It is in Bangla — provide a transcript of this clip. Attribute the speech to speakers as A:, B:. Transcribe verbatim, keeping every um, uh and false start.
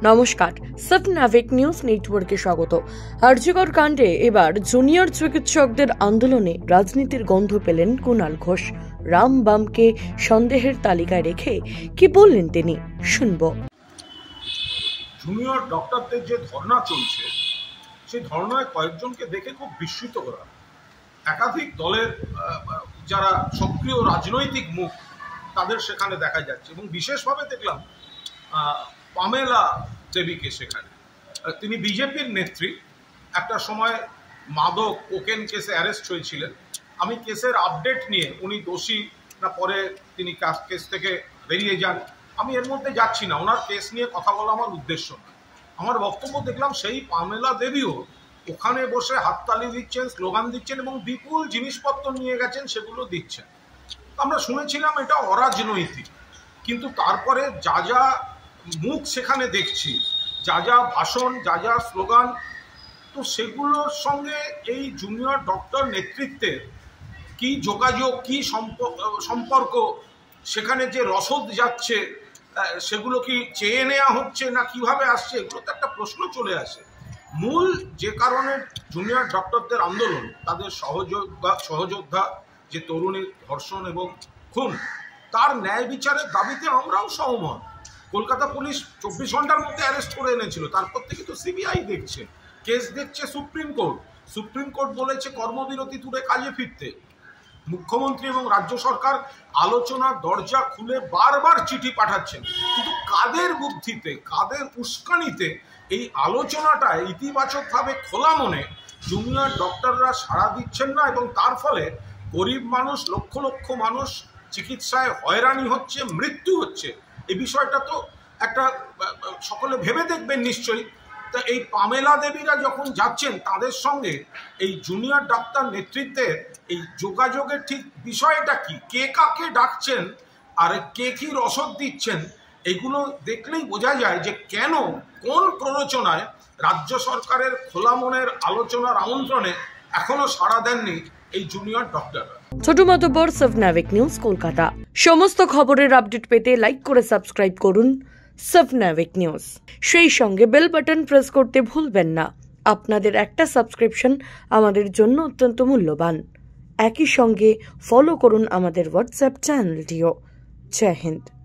A: নমস্কার, সফনাভিক নিউজ নেটওয়ার্কে স্বাগত। আরজিকর কাণ্ডে এবার জুনিয়র চিকিৎসকদের আন্দোলনে রাজনীতির গন্ধ পেলেন কুণাল ঘোষ। রাম বামকে সন্দেহের তালিকায় রেখে কি বললেন তিনি, শুনব।
B: জুনিয়র ডক্টরদের যে ধর্ণা চলছে, সেই ধর্ণায় কয়েকজনকে দেখে খুব বিস্মিত করা। একাধিক দলের যারা সক্রিয় রাজনৈতিক মুখ তাদের সেখানে দেখা যাচ্ছে, এবং বিশেষভাবে দেখলাম পামেলা দেবীকে সেখানে। তিনি বিজেপির নেত্রী, একটা সময় মাদক কোকেন কেসে অ্যারেস্ট হয়েছিলেন। আমি কেসের আপডেট নিয়ে, উনি দোষী না পরে তিনি কেস থেকে বেরিয়ে যান, আমি এর মধ্যে যাচ্ছি না। ওনার কেস নিয়ে কথা বলা আমার উদ্দেশ্য না। আমার বক্তব্য দেখলাম সেই পামেলা দেবীও ওখানে বসে হাততালি দিচ্ছেন, স্লোগান দিচ্ছেন এবং বিপুল জিনিসপত্র নিয়ে গেছেন, সেগুলো দিচ্ছেন। আমরা শুনেছিলাম এটা অরাজনৈতিক, কিন্তু তারপরে যা যা মুখ সেখানে দেখছি, যা যা ভাষণ, যা যা স্লোগান, তো সেগুলোর সঙ্গে এই জুনিয়র ডক্টর নেতৃত্বের কি যোগাযোগ, কি সম্পর্ক, সেখানে যে রসদ যাচ্ছে সেগুলো কি চেয়ে নেওয়া হচ্ছে না কিভাবে আসছে, এগুলো তো একটা প্রশ্ন চলে আসে। মূল যে কারণে জুনিয়র ডক্টরদের আন্দোলন, তাদের সহযোদ্ধা সহযোদ্ধা যে তরুণীর ধর্ষণ এবং খুন, তার ন্যায় বিচারের দাবিতে আমরাও সহমত। কলকাতা পুলিশ চব্বিশ ঘন্টার মধ্যে অ্যারেস্ট করে এনেছিল, তারপর থেকে তো সিবিআই দেখছে, কেস দেখছে সুপ্রিম কোর্ট। সুপ্রিম কোর্ট বলেছে কর্মবিরতি তুলে কাজে ফিরতে। মুখ্যমন্ত্রী এবং রাজ্য সরকার আলোচনার দরজা খুলে বারবার চিঠি পাঠাচ্ছেন, কিন্তু কাদের বুদ্ধিতে, কাদের উস্কানিতে এই আলোচনাটা ইতিবাচকভাবে খোলা মনে জুনিয়র ডক্টররা সাড়া দিচ্ছেন না, এবং তার ফলে গরিব মানুষ, লক্ষ লক্ষ মানুষ চিকিৎসায় হয়রানি হচ্ছে, মৃত্যু হচ্ছে। এই বিষয়টা তো একটা সকলে ভেবে দেখবেন নিশ্চয়ই। তা এই পামেলা দেবীরা যখন যাচ্ছেন, তাদের সঙ্গে এই জুনিয়র ডাক্তার নেতৃত্বের এই যোগাযোগের ঠিক বিষয়টা কি, কে কাকে ডাকছেন আর কে কি রসদ দিচ্ছেন, এগুলো দেখলেই বোঝা যায় যে কেন, কোন প্ররোচনায় রাজ্য সরকারের খোলা মনের আলোচনার আমন্ত্রণে এখনো সাড়া দেননি এই জুনিয়র ডক্টররা।
A: ছোট মাতব্বর, সফনাভিক নিউজ, কলকাতা। সমস্ত খবরের আপডেট পেতে লাইক করে সাবস্ক্রাইব করুন সফনাভিক নিউজ। সেই সঙ্গে বেল বাটন প্রেস করতে ভুলবেন না। আপনাদের একটা সাবস্ক্রিপশন আমাদের জন্য অত্যন্ত মূল্যবান। একই সঙ্গে ফলো করুন আমাদের হোয়াটসঅ্যাপ চ্যানেলটিও। জয় হিন্দ।